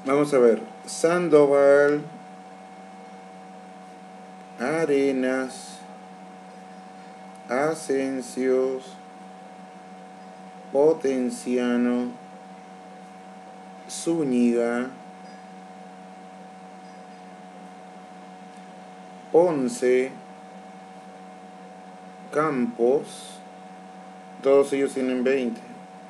Vamos a ver. Sandoval, Arenas, Asensios, Potenciano, Zúñiga, Ponce, Campos, todos ellos tienen 20.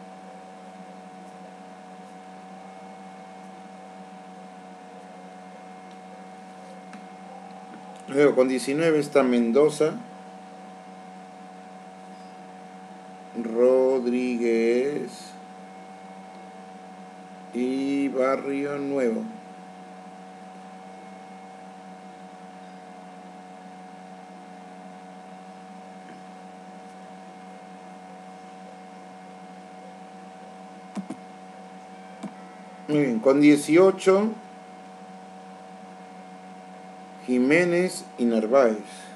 Luego con 19 está Mendoza, Rodríguez y Barrio Nuevo. Muy bien, con 18 Jiménez y Narváez.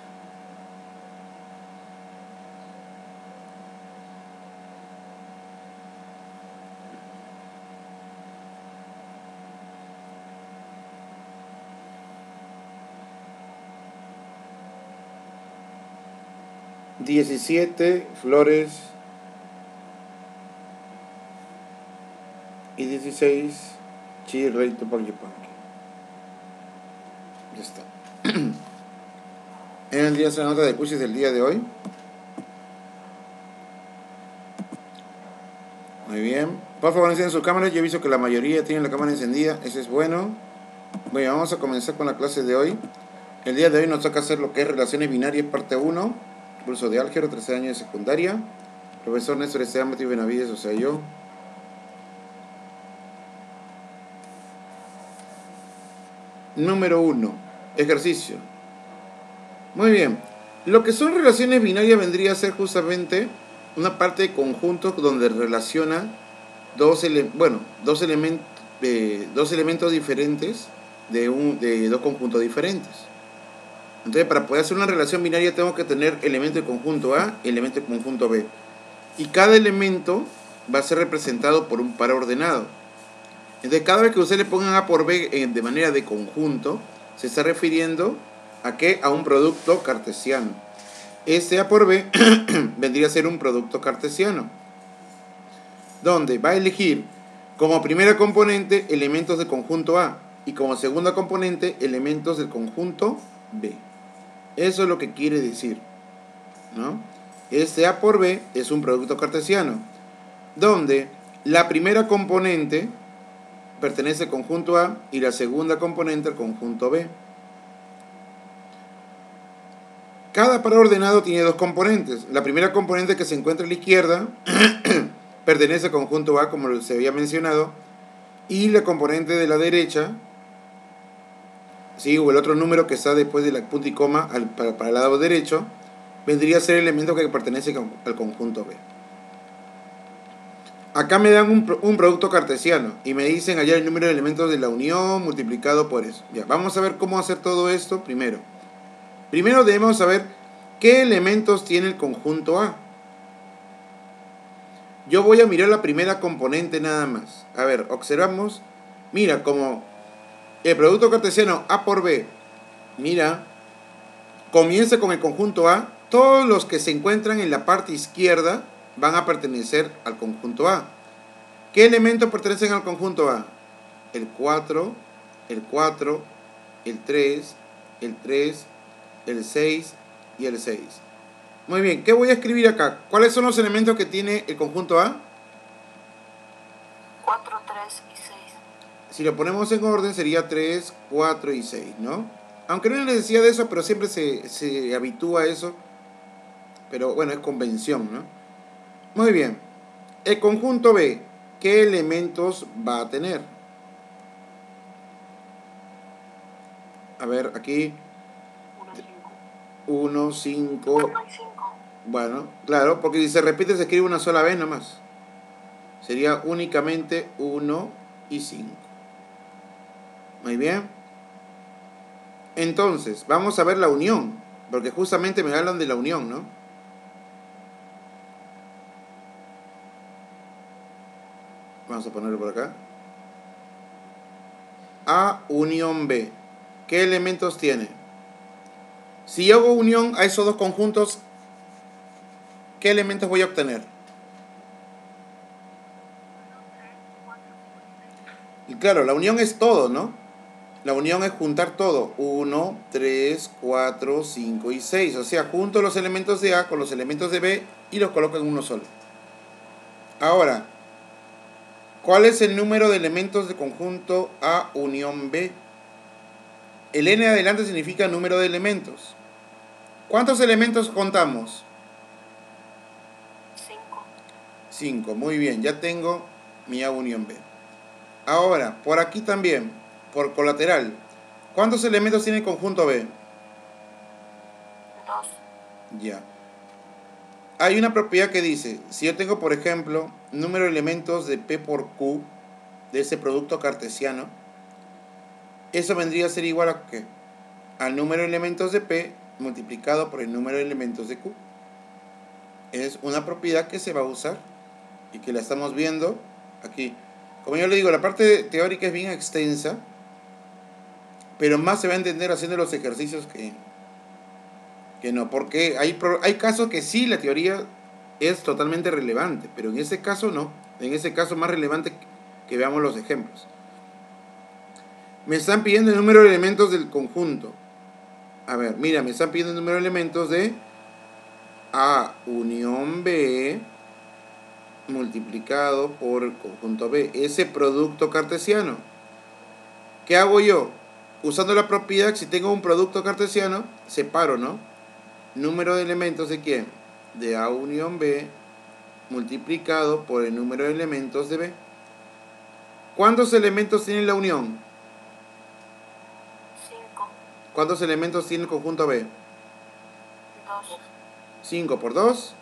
Diecisiete Flores y 16 Chirrey Tupac-Yupanqui. Ya está. En el día de la nota de quizzes del día de hoy. Muy bien. Por favor, enciendan sus cámaras. Yo he visto que la mayoría tienen la cámara encendida. Eso es bueno. Bueno, vamos a comenzar con la clase de hoy. El día de hoy nos toca hacer lo que es relaciones binarias, parte 1. Curso de álgebra, tercer año de secundaria. Profesor Néstor Esteban Mati Benavides, o sea, yo. Número 1. Ejercicio. Muy bien. Lo que son relaciones binarias vendría a ser justamente una parte de conjunto donde relaciona dos elementos diferentes de dos conjuntos diferentes. Entonces, para poder hacer una relación binaria tengo que tener elemento de conjunto A y elemento de conjunto B. Y cada elemento va a ser representado por un par ordenado. Entonces, cada vez que ustedes le pongan A por B de manera de conjunto, se está refiriendo a ¿qué? A un producto cartesiano. Este A por B vendría a ser un producto cartesiano, donde va a elegir como primera componente elementos del conjunto A y como segunda componente elementos del conjunto B. Eso es lo que quiere decir, ¿no? Este A por B es un producto cartesiano, donde la primera componente pertenece al conjunto A y la segunda componente al conjunto B. Cada par ordenado tiene dos componentes. La primera componente, que se encuentra a la izquierda, pertenece al conjunto A, como se había mencionado, y la componente de la derecha, ¿sí? O el otro número que está después de la punto y coma para el lado derecho, vendría a ser el elemento que pertenece al conjunto B. Acá me dan un producto cartesiano y me dicen hallar el número de elementos de la unión multiplicado por eso. Ya, vamos a ver cómo hacer todo esto primero. Primero debemos saber qué elementos tiene el conjunto A. Yo voy a mirar la primera componente nada más. A ver, observamos. Mira, como el producto cartesiano A por B, mira, comienza con el conjunto A. Todos los que se encuentran en la parte izquierda van a pertenecer al conjunto A. ¿Qué elementos pertenecen al conjunto A? El 4, el 4, el 3, el 3, el 6 y el 6. Muy bien, ¿qué voy a escribir acá? ¿Cuáles son los elementos que tiene el conjunto A? 4, 3 y 6. Si lo ponemos en orden sería 3, 4 y 6, ¿no? Aunque no hay necesidad de eso, pero siempre se habitúa a eso. Pero bueno, es convención, ¿no? Muy bien. El conjunto B, ¿qué elementos va a tener? A ver, aquí 1, 5. Bueno, claro, porque si se repite se escribe una sola vez nomás. Sería únicamente 1 y 5. Muy bien. Entonces, vamos a ver la unión, porque justamente me hablan de la unión, ¿no? Vamos a ponerlo por acá. A unión B. ¿Qué elementos tiene? Si yo hago unión a esos dos conjuntos, ¿qué elementos voy a obtener? Y claro, la unión es todo, ¿no? La unión es juntar todo. 1, 3, 4, 5 y 6. O sea, junto los elementos de A con los elementos de B y los coloco en uno solo. Ahora, ¿cuál es el número de elementos de conjunto A unión B? El n adelante significa número de elementos. ¿Cuántos elementos contamos? 5. 5. Muy bien, ya tengo mi A unión B. Ahora, por aquí también, por colateral, ¿cuántos elementos tiene el conjunto B? 2. Ya. Hay una propiedad que dice, si yo tengo, por ejemplo, número de elementos de P por Q, de ese producto cartesiano, eso vendría a ser igual a ¿qué? Al número de elementos de P multiplicado por el número de elementos de Q. Es una propiedad que se va a usar y que la estamos viendo aquí. Como yo le digo, la parte teórica es bien extensa, pero más se va a entender haciendo los ejercicios que no, porque hay casos que sí la teoría es totalmente relevante, pero en ese caso no. En ese caso más relevante que veamos los ejemplos. Me están pidiendo el número de elementos del conjunto. A ver, mira, me están pidiendo el número de elementos de A unión B multiplicado por el conjunto B. Ese producto cartesiano. ¿Qué hago yo? Usando la propiedad, si tengo un producto cartesiano, separo, ¿no? Número de elementos de ¿quién? De A unión B multiplicado por el número de elementos de B. ¿Cuántos elementos tiene la unión? 5. ¿Cuántos elementos tiene el conjunto B? 2. 5 por 2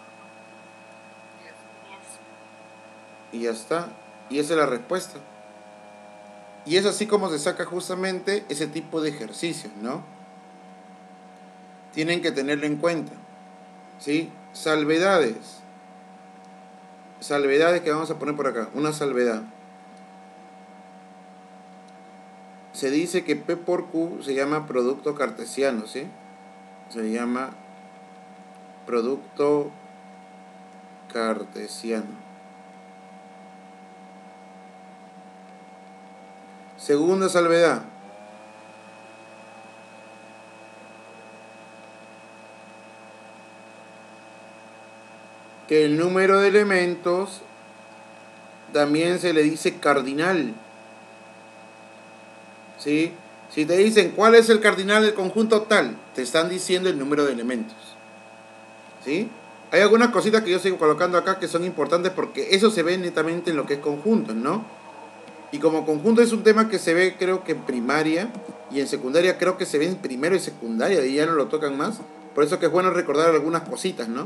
10. y ya está. Y esa es la respuesta. Y es así como se saca justamente ese tipo de ejercicios, ¿no? Tienen que tenerlo en cuenta. ¿Sí? Salvedades. Salvedades que vamos a poner por acá. Una salvedad. Se dice que P por Q se llama producto cartesiano, ¿sí? Se llama producto cartesiano. Segunda salvedad. Que el número de elementos también se le dice cardinal. ¿Sí? Si te dicen cuál es el cardinal del conjunto tal, te están diciendo el número de elementos. ¿Sí? Hay algunas cositas que yo sigo colocando acá que son importantes porque eso se ve netamente en lo que es conjuntos, ¿no? Y como conjunto es un tema que se ve creo que en primaria y en secundaria creo que se ve en primero y secundaria y ya no lo tocan más. Por eso que es bueno recordar algunas cositas, ¿no?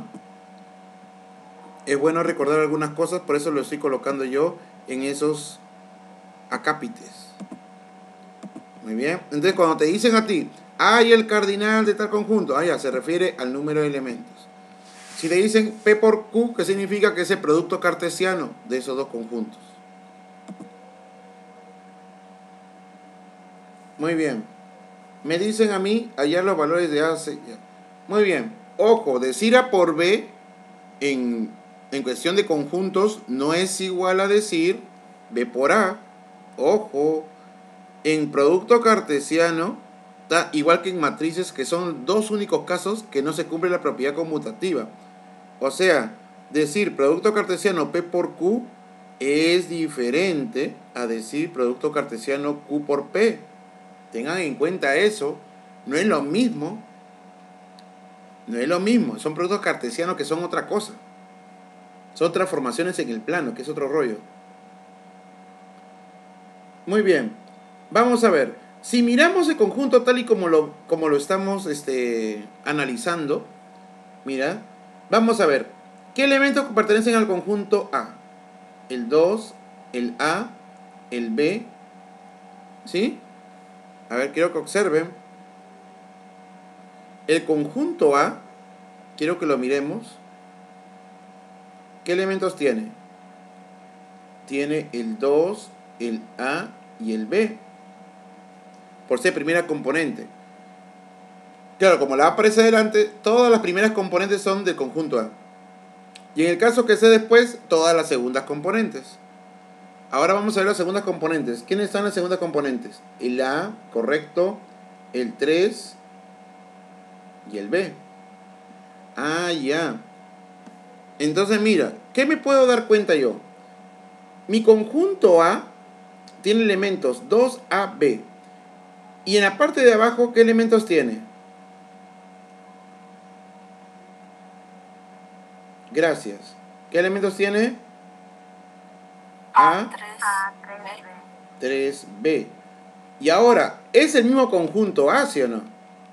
Es bueno recordar algunas cosas, por eso lo estoy colocando yo en esos acápites. Muy bien. Entonces cuando te dicen a ti, hay el cardinal de tal conjunto, ya se refiere al número de elementos. Si te dicen P por Q, ¿qué significa? Que es el producto cartesiano de esos dos conjuntos. Muy bien. Me dicen a mí, hallar los valores de A. Muy bien. Ojo, decir A por B en cuestión de conjuntos no es igual a decir B por A. Ojo. En producto cartesiano, igual que en matrices, que son dos únicos casos que no se cumple la propiedad conmutativa. O sea, decir producto cartesiano P por Q es diferente a decir producto cartesiano Q por P. Tengan en cuenta eso. No es lo mismo. No es lo mismo. Son productos cartesianos que son otra cosa. Son transformaciones en el plano, que es otro rollo. Muy bien. Vamos a ver. Si miramos el conjunto tal y como lo estamos analizando, mira, vamos a ver. ¿Qué elementos pertenecen al conjunto A? El 2, el A, el B. ¿Sí? A ver, quiero que observen. El conjunto A, quiero que lo miremos. ¿Qué elementos tiene? Tiene el 2, el A y el B. por ser primera componente. Claro, como la A aparece adelante, todas las primeras componentes son del conjunto A. Y en el caso que sea después, todas las segundas componentes. Ahora vamos a ver las segundas componentes. ¿Quiénes están las segundas componentes? El A, correcto, el 3 y el B. Ah, ya. Entonces mira, ¿qué me puedo dar cuenta yo? Mi conjunto A tiene elementos 2AB. Y en la parte de abajo, ¿qué elementos tiene? Gracias. ¿Qué elementos tiene? A, 3B. Y ahora, ¿es el mismo conjunto A, sí o no?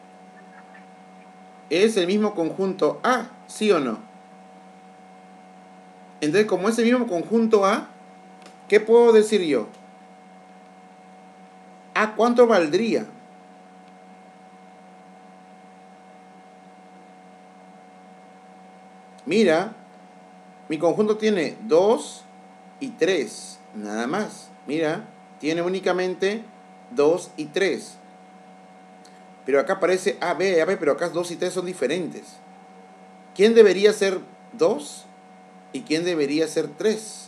¿Es el mismo conjunto A, sí o no? Entonces, como es el mismo conjunto A, ¿qué puedo decir yo? ¿A cuánto valdría? Mira, mi conjunto tiene 2 y 3, nada más. Mira, tiene únicamente 2 y 3. Pero acá aparece AB, pero acá 2 y 3 son diferentes. ¿Quién debería ser 2 y quién debería ser 3?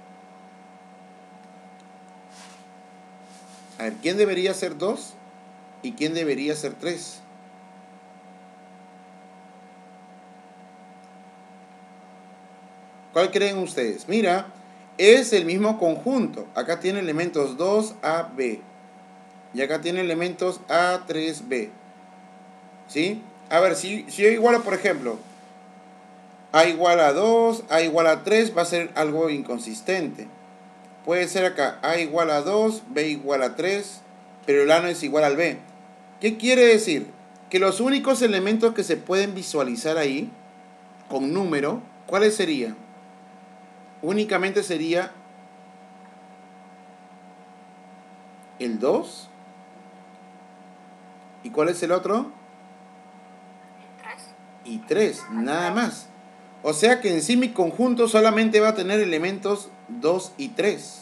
A ver, ¿quién debería ser 2 y quién debería ser 3? ¿Cuál creen ustedes? Mira, es el mismo conjunto. Acá tiene elementos 2AB. Y acá tiene elementos A3B. ¿Sí? A ver, si yo igualo, por ejemplo, A igual a 2, A igual a 3, va a ser algo inconsistente. Puede ser acá A igual a 2, B igual a 3, pero el A no es igual al B. ¿Qué quiere decir? Que los únicos elementos que se pueden visualizar ahí, con número, ¿cuáles serían? Únicamente sería el 2. ¿Y cuál es el otro? Y 3, nada más. O sea que en sí mi conjunto solamente va a tener elementos 2 y 3.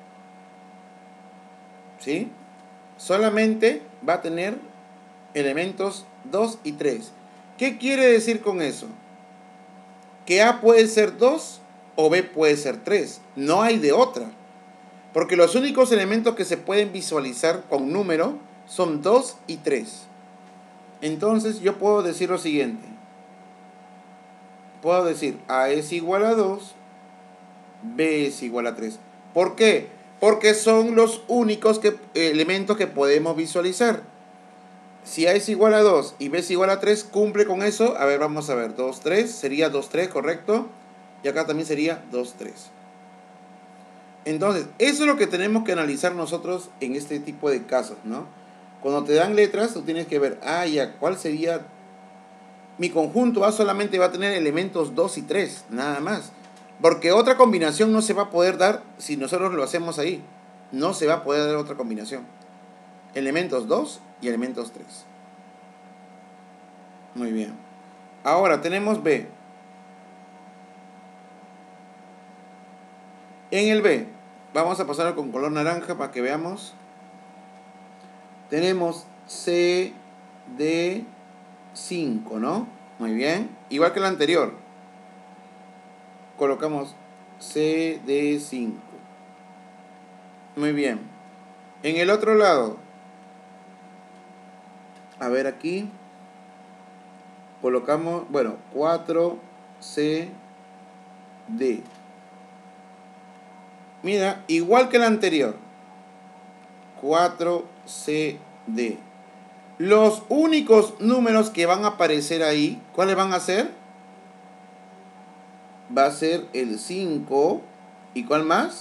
¿Sí? Solamente va a tener elementos 2 y 3. ¿Qué quiere decir con eso? Que A puede ser 2 o B puede ser 3. No hay de otra. Porque los únicos elementos que se pueden visualizar con número son 2 y 3. Entonces yo puedo decir lo siguiente. Puedo decir A es igual a 2, B es igual a 3. ¿Por qué? Porque son los únicos elementos que podemos visualizar. Si A es igual a 2 y B es igual a 3, cumple con eso. A ver, vamos a ver. 2, 3. Sería 2, 3, ¿correcto? Y acá también sería 2, 3. Entonces, eso es lo que tenemos que analizar nosotros en este tipo de casos, ¿no? Cuando te dan letras, tú tienes que ver, ya, ¿cuál sería? Mi conjunto A solamente va a tener elementos 2 y 3, nada más. Porque otra combinación no se va a poder dar si nosotros lo hacemos ahí. No se va a poder dar otra combinación. Elementos 2 y elementos 3. Muy bien. Ahora tenemos B. En el B, vamos a pasar con color naranja para que veamos. Tenemos C, D, 5, ¿no? Muy bien. Igual que el anterior. Colocamos C, D, 5. Muy bien. En el otro lado, a ver aquí, colocamos, 4, C, D. Mira, igual que el anterior. 4, C, D. Los únicos números que van a aparecer ahí, ¿cuáles van a ser? Va a ser el 5. ¿Y cuál más?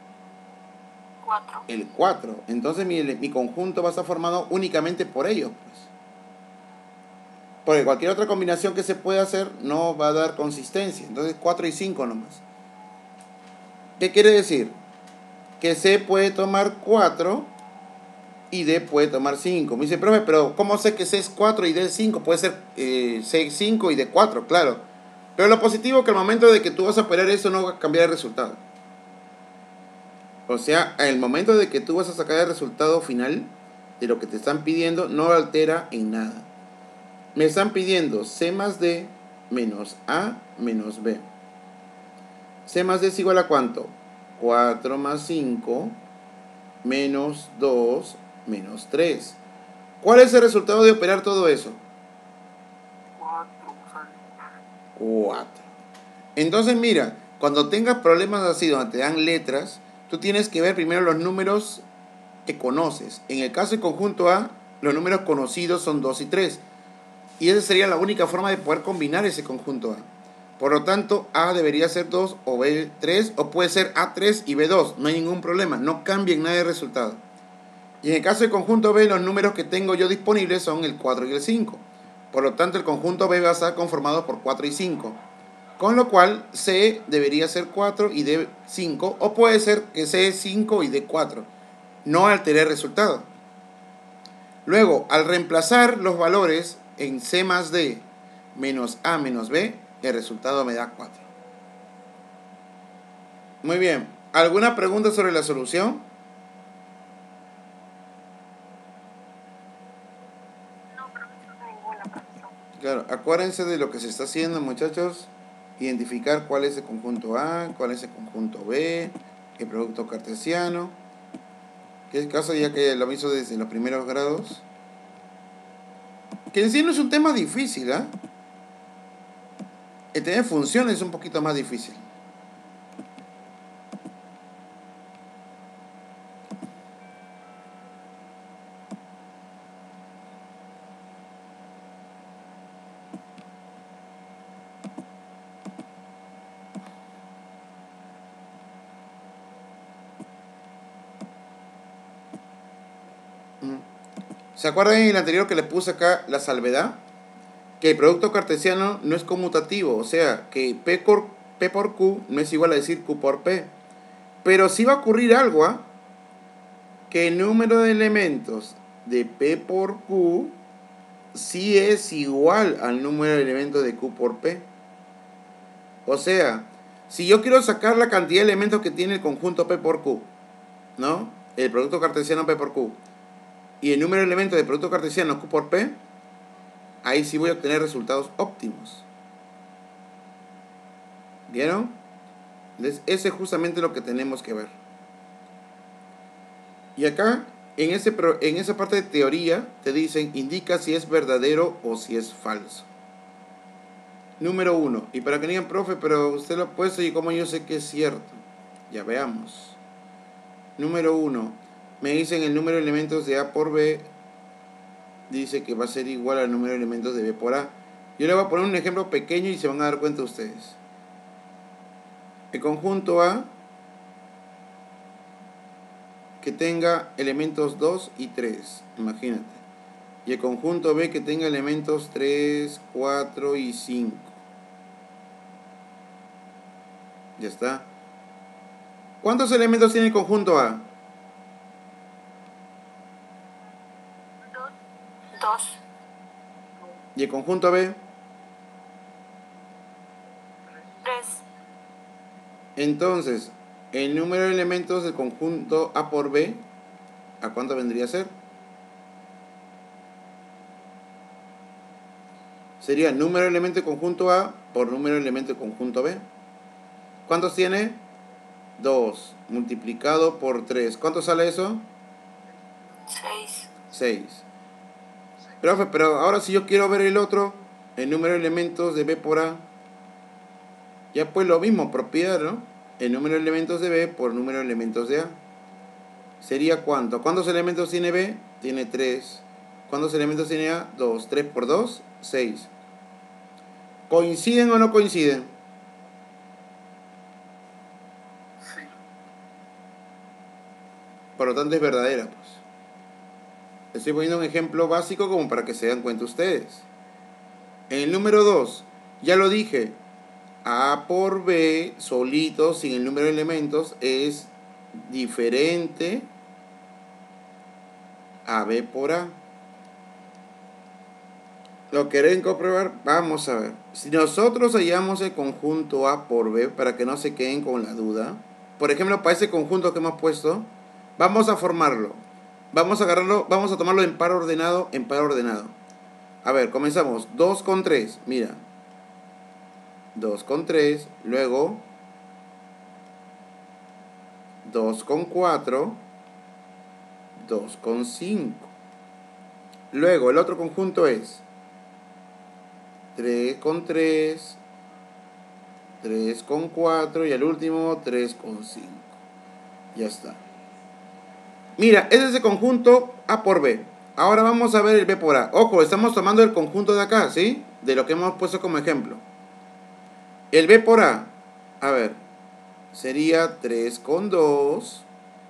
4. El 4. Entonces mi conjunto va a estar formado únicamente por ellos, pues. Porque cualquier otra combinación que se pueda hacer no va a dar consistencia. Entonces 4 y 5 nomás. ¿Qué quiere decir? Que C puede tomar 4 y D puede tomar 5. Me dice, profe, pero ¿cómo sé que C es 4 y D es 5? Puede ser C es 5 y D 4, claro. Pero lo positivo es que al momento de que tú vas a operar eso no va a cambiar el resultado. O sea, al momento de que tú vas a sacar el resultado final, de lo que te están pidiendo no altera en nada. Me están pidiendo C más D menos A menos B. C más D es igual a ¿cuánto? 4 más 5 menos 2 menos 3. ¿Cuál es el resultado de operar todo eso? 4. Entonces mira, cuando tengas problemas así donde te dan letras, tú tienes que ver primero los números que conoces. En el caso del conjunto A, los números conocidos son 2 y 3. Y esa sería la única forma de poder combinar ese conjunto A. Por lo tanto, A debería ser 2 o B 3, o puede ser A3 y B2. No hay ningún problema, no cambia en nada el resultado. Y en el caso del conjunto B, los números que tengo yo disponibles son el 4 y el 5. Por lo tanto, el conjunto B va a estar conformado por 4 y 5. Con lo cual, C debería ser 4 y D 5. O puede ser que C es 5 y D 4. No alteré el resultado. Luego, al reemplazar los valores en C más D menos A menos B, el resultado me da 4. Muy bien. ¿Alguna pregunta sobre la solución? No, profesor, ninguna, profesor. Claro, acuérdense de lo que se está haciendo, muchachos. Identificar cuál es el conjunto A, cuál es el conjunto B, el producto cartesiano. Que es caso ya que lo hizo desde los primeros grados. Que en sí no es un tema difícil, ¿ah? El tener funciones es un poquito más difícil. ¿Se acuerdan en el anterior que les puse acá la salvedad? Que el producto cartesiano no es conmutativo, o sea, que P por Q no es igual a decir Q por P. Pero sí va a ocurrir algo, ¿ah? Que el número de elementos de P por Q sí es igual al número de elementos de Q por P. O sea, si yo quiero sacar la cantidad de elementos que tiene el conjunto P por Q, ¿no? El producto cartesiano P por Q, y el número de elementos del producto cartesiano Q por P, ahí sí voy a obtener resultados óptimos. ¿Vieron? Entonces, ese es justamente lo que tenemos que ver. Y acá, en esa parte de teoría, te dicen, indica si es verdadero o si es falso. Número 1. Y para que digan, profe, pero usted lo ha puesto y como yo sé que es cierto. Ya veamos. Número 1. Me dicen el número de elementos de A por B. Dice que va a ser igual al número de elementos de B por A. Yo le voy a poner un ejemplo pequeño y se van a dar cuenta ustedes. El conjunto A que tenga elementos 2 y 3, imagínate. Y el conjunto B que tenga elementos 3, 4 y 5. Ya está. ¿Cuántos elementos tiene el conjunto A? 2. ¿Y el conjunto B? 3. Entonces, el número de elementos del conjunto A por B, ¿a cuánto vendría a ser? Sería número de elementos del conjunto A por número de elementos del conjunto B. ¿Cuántos tiene? 2 multiplicado por 3. ¿Cuánto sale eso? 6. 6. Profe, pero ahora si yo quiero ver el otro, el número de elementos de B por A, ya pues lo mismo, propiedad, ¿no? El número de elementos de B por número de elementos de A. ¿Sería cuánto? ¿Cuántos elementos tiene B? Tiene 3. ¿Cuántos elementos tiene A? 2. 3 por 2, 6. ¿Coinciden o no coinciden? Sí. Por lo tanto es verdadera, pues. Estoy poniendo un ejemplo básico como para que se den cuenta ustedes. En el número 2, ya lo dije, A por B solito, sin el número de elementos, es diferente a B por A. ¿Lo quieren comprobar? Vamos a ver. Si nosotros hallamos el conjunto A por B, para que no se queden con la duda, por ejemplo, para ese conjunto que hemos puesto, vamos a formarlo. Vamos a agarrarlo, vamos a tomarlo en par ordenado, en par ordenado. A ver, comenzamos. 2 con 3, mira. 2 con 3, luego 2 con 4, 2 con 5. Luego el otro conjunto es 3 con 3, 3 con 4 y el último 3 con 5. Ya está. Mira, ese es el conjunto A por B. Ahora vamos a ver el B por A. Ojo, estamos tomando el conjunto de acá, ¿sí? De lo que hemos puesto como ejemplo. El B por a ver, sería 3 con 2.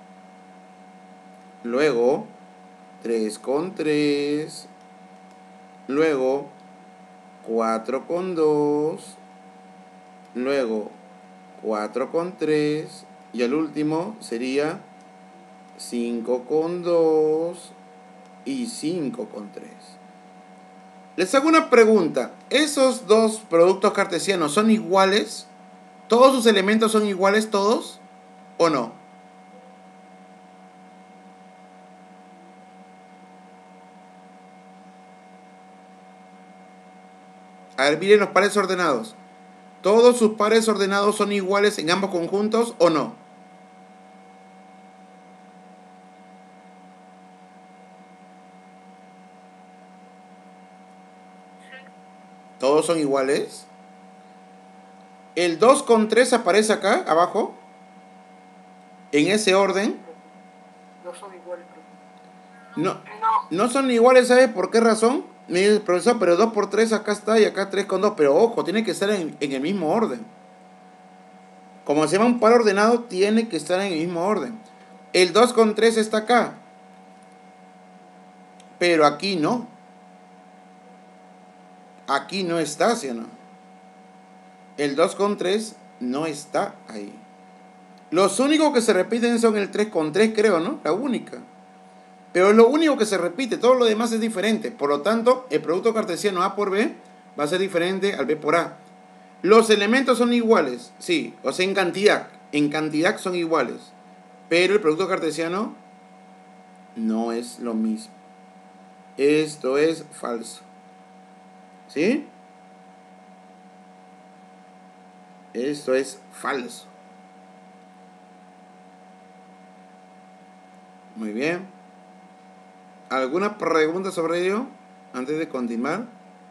Luego 3 con 3. Luego 4 con 2. Luego 4 con 3. Y el último sería 5 con 2 y 5 con 3. Les hago una pregunta. ¿Esos dos productos cartesianos son iguales? ¿Todos sus elementos son iguales todos? ¿O no? A ver, miren los pares ordenados. ¿Todos sus pares ordenados son iguales en ambos conjuntos o no? ¿Todos son iguales? El 2 con 3 aparece acá, abajo. En ese orden. No son iguales, No, No. no son iguales, ¿sabe por qué razón? Me dice el profesor, pero 2 por 3 acá está y acá 3 con 2. Pero ojo, tiene que estar en el mismo orden. Como se llama un par ordenado, tiene que estar en el mismo orden. El 2 con 3 está acá. Pero aquí no. Aquí no está, ¿sí o no? El 2 con 3 no está ahí. Los únicos que se repiten son el 3 con 3, creo, ¿no? La única. Pero es lo único que se repite, todo lo demás es diferente. Por lo tanto, el producto cartesiano A por B va a ser diferente al B por A. Los elementos son iguales, sí, o sea, en cantidad son iguales. Pero el producto cartesiano no es lo mismo. Esto es falso. ¿Sí? Esto es falso. Muy bien. ¿Alguna pregunta sobre ello antes de continuar?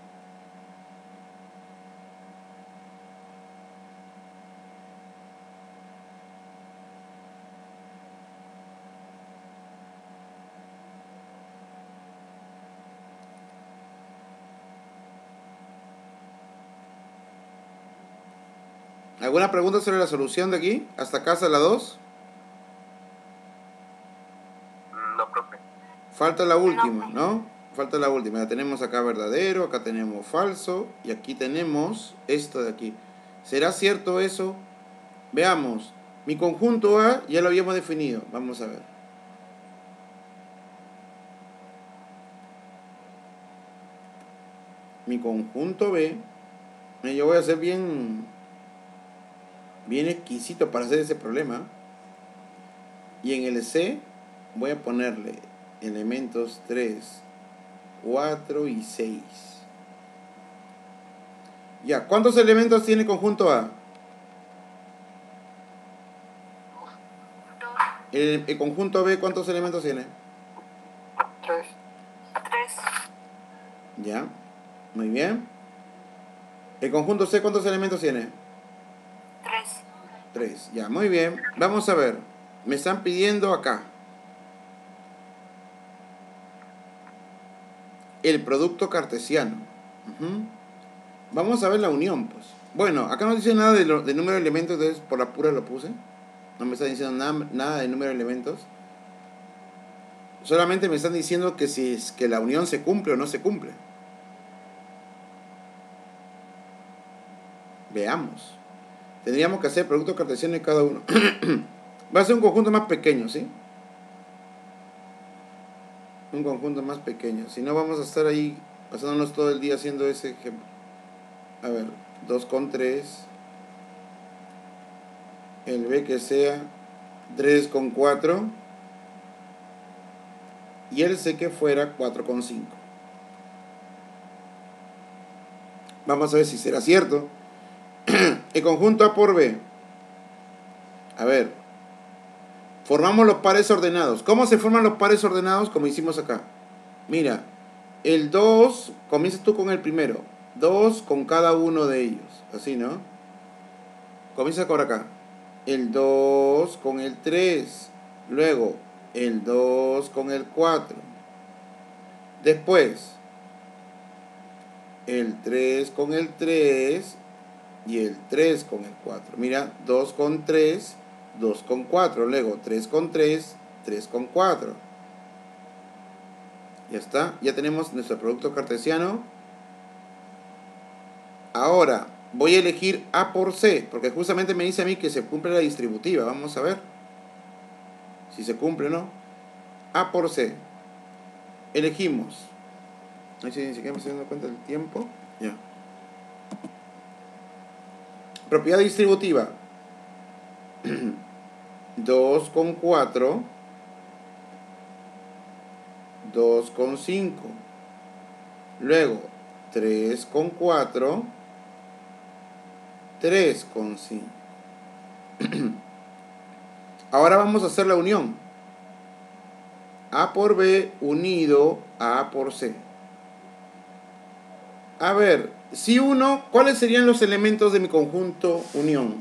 ¿Alguna pregunta sobre la solución de aquí? ¿Hasta acá hasta la 2? No, profe. Falta la última, ¿no? Falta la última. Ya tenemos acá verdadero, acá tenemos falso y aquí tenemos esto de aquí. ¿Será cierto eso? Veamos. Mi conjunto A ya lo habíamos definido. Vamos a ver. Mi conjunto B. Yo voy a ser bien exquisito para hacer ese problema. Y en el C voy a ponerle elementos 3, 4 y 6. Ya, ¿cuántos elementos tiene el conjunto A? El conjunto B, ¿cuántos elementos tiene? 3. 3. Ya, muy bien. El conjunto C, ¿cuántos elementos tiene? 3. 3, ya, muy bien. Vamos a ver. Me están pidiendo acá el producto cartesiano. Vamos a ver la unión, pues. Bueno, acá no dice nada de número de elementos, entonces por la pura lo puse. No me está diciendo nada de número de elementos. Solamente me están diciendo que si es que la unión se cumple o no se cumple. Veamos. Tendríamos que hacer producto cartesiano de cada uno. Va a ser un conjunto más pequeño, ¿sí? Un conjunto más pequeño. Si no, vamos a estar ahí pasándonos todo el día haciendo ese ejemplo. A ver, 2 con 3. El B que sea 3 con 4. y el C que fuera 4,5. Vamos a ver si será cierto. El conjunto A por B. A ver. Formamos los pares ordenados. ¿Cómo se forman los pares ordenados? Como hicimos acá. Mira, el 2, comienzas tú con el primero. 2 con cada uno de ellos. Así, ¿no? Comienza por acá. El 2 con el 3. Luego, el 2 con el 4. Después, el 3 con el 3 y el 3 con el 4. Mira, 2 con 3, 2 con 4. Luego, 3 con 3, 3 con 4. Ya está. Ya tenemos nuestro producto cartesiano. Ahora, voy a elegir A por C, porque justamente me dice a mí que se cumple la distributiva. Vamos a ver si se cumple o no. A por C. Elegimos. Ahí sí, ni siquiera me estoy dando cuenta del tiempo. Ya. Propiedad distributiva. 2 con 4. 2 con 5. Luego, 3 con 4. 3 con 5. Ahora vamos a hacer la unión. A por B unido a A por C. A ver, si uno, ¿cuáles serían los elementos de mi conjunto unión?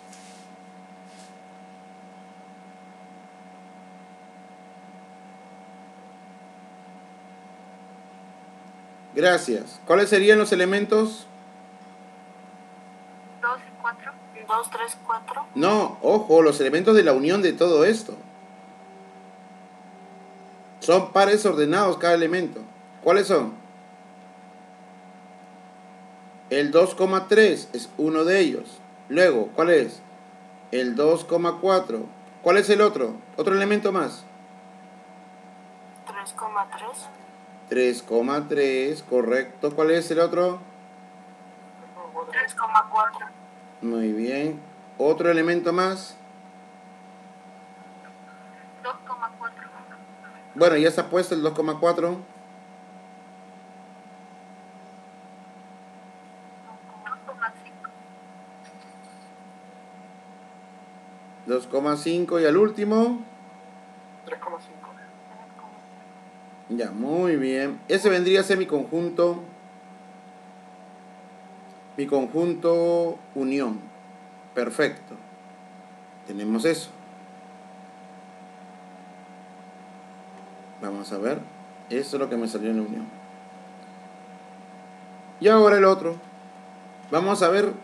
Gracias. ¿Cuáles serían los elementos? 2 y 4. 2, 3, 4. No, ojo, los elementos de la unión de todo esto. Son pares ordenados cada elemento. ¿Cuáles son? El 2,3 es uno de ellos. Luego, ¿cuál es? El 2,4. ¿Cuál es el otro? Otro elemento más. 3,3. 3,3, correcto. ¿Cuál es el otro? 3,4. Muy bien. Otro elemento más. 2,4. Bueno, ya está puesto el 2,4. 2,5 y al último. 3,5. Ya, muy bien. Ese vendría a ser mi conjunto. Mi conjunto unión. Perfecto. Tenemos eso. Vamos a ver. Eso es lo que me salió en la unión. Y ahora el otro. Vamos a ver.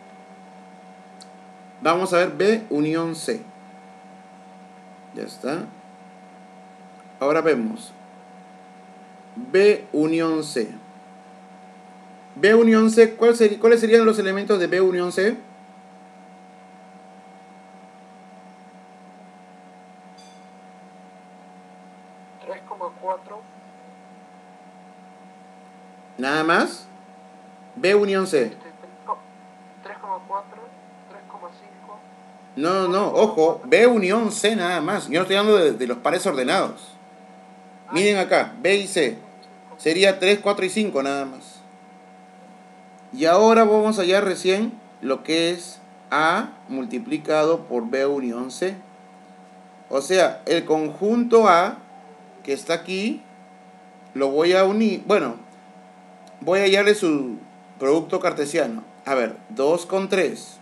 Vamos a ver B unión C. Ya está. Ahora vemos B unión C. B unión C, ¿cuáles serían los elementos de B unión C? Nada más. B unión C. 3,4, 3,5. No, ojo. B unión C nada más. Yo no estoy hablando de los pares ordenados. Miren acá, B y C. Sería 3, 4 y 5 nada más. Y ahora vamos a hallar recién lo que es A multiplicado por B unión C. O sea, el conjunto A que está aquí lo voy a unir. Bueno, voy a hallarle su producto cartesiano. A ver, 2 con 3.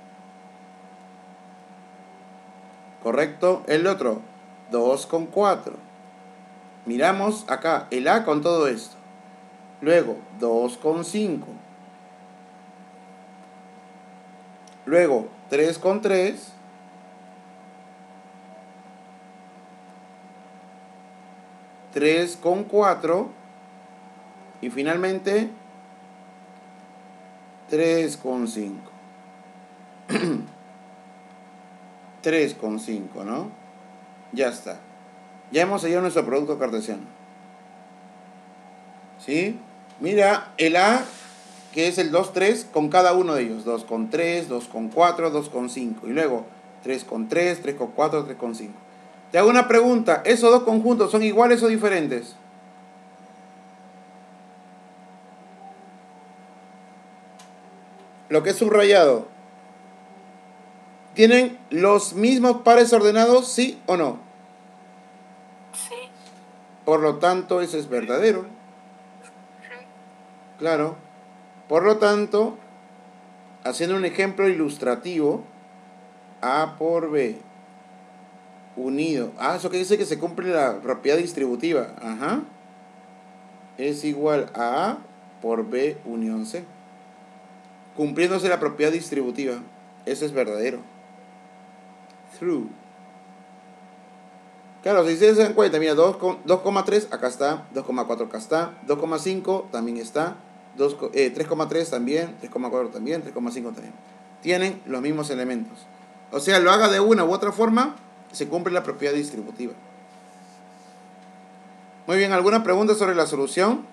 ¿Correcto? El otro, 2 con 4. Miramos acá el A con todo esto. Luego, 2 con 5. Luego, 3 con 3. 3 con 4. Y finalmente, 3 con 5. 3 con 5, ¿no? Ya está. Ya hemos hallado nuestro producto cartesiano. ¿Sí? Mira, el A, que es el 2, 3, con cada uno de ellos. 2 con 3, 2 con 4, 2 con 5. Y luego 3 con 3, 3 con 4, 3 con 5. Te hago una pregunta. ¿Esos dos conjuntos son iguales o diferentes? Lo que es subrayado. ¿Tienen los mismos pares ordenados, sí o no? Sí. Por lo tanto, eso es verdadero. Sí. Claro. Por lo tanto, haciendo un ejemplo ilustrativo, A por B unido. Ah, eso que dice que se cumple la propiedad distributiva. Ajá. Es igual a A por B unión C. Cumpliéndose la propiedad distributiva. Eso es verdadero. True. Claro, si ustedes se dan cuenta, mira, 2,3 acá está, 2,4 acá está, 2,5 también está, 3,3 también, 3,4 también, 3,5 también. Tienen los mismos elementos. O sea, lo haga de una u otra forma, se cumple la propiedad distributiva. Muy bien, ¿alguna pregunta sobre la solución?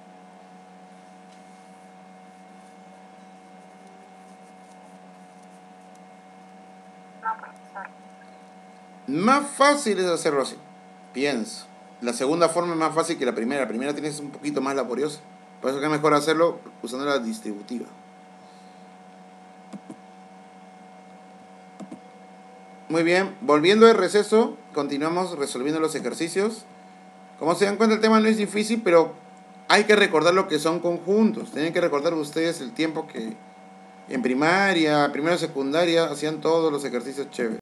No, profesor. Más fácil es hacerlo así. Pienso. La segunda forma es más fácil que la primera. La primera tienes un poquito más laboriosa. Por eso que es mejor hacerlo usando la distributiva. Muy bien, volviendo de receso, continuamos resolviendo los ejercicios. Como se dan cuenta, el tema no es difícil, pero hay que recordar lo que son conjuntos. Tienen que recordar ustedes el tiempo que en primaria, primero secundaria, hacían todos los ejercicios chéveres.